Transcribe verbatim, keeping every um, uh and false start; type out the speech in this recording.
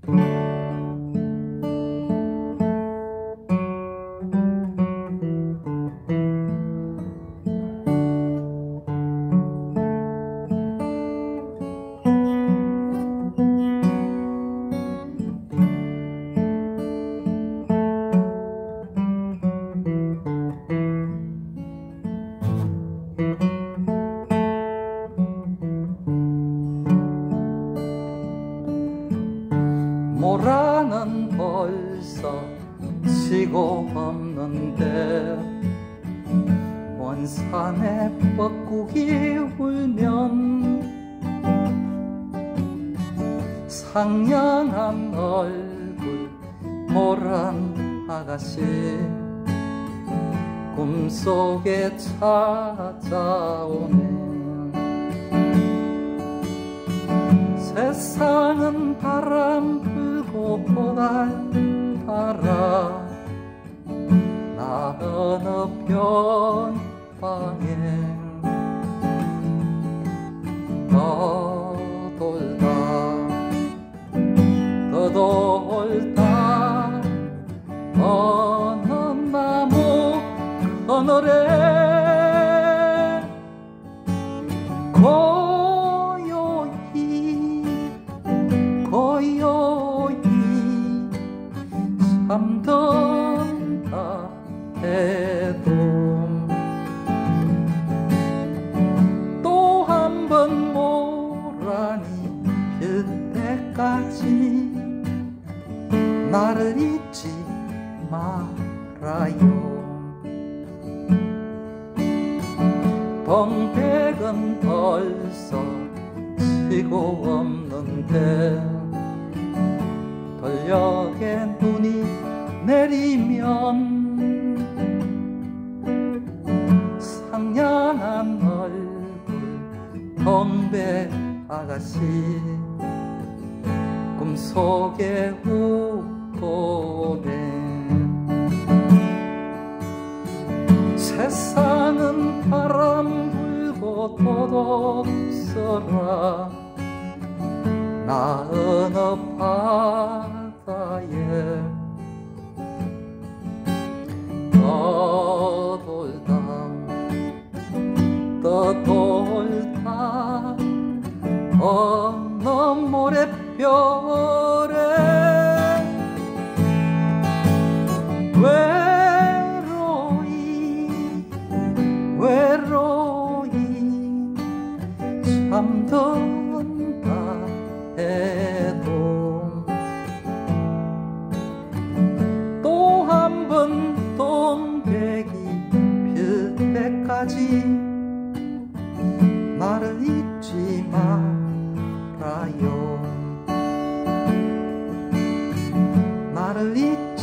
모라는 벌써 지고 없는데 먼 산에 뻐꾸기 울면 상냥한 얼굴 모란 아가씨 꿈속에 찾아오네. 세상은 바람 불고 보달 따라 나 어느 변방에 떠돌다 떠돌다 어느 나무 그늘에 고요히 잠든다 해도 또 한 번 모란이 필 때까지 나를 잊지 말아요. 동백은 벌써 지고 없는데 돌녘에 눈이 내리면 상냥한 얼굴 동백 아가씨 꿈속에 웃고네. 세상은 바람 불고 도둑스라 나 어느 바다에 떠돌다 떠돌다 어느 모래별에 외로이 외로이 잠든다 해도 또 한 번 동백이 필 때까지 나를 잊지 말아요. 나를 잊지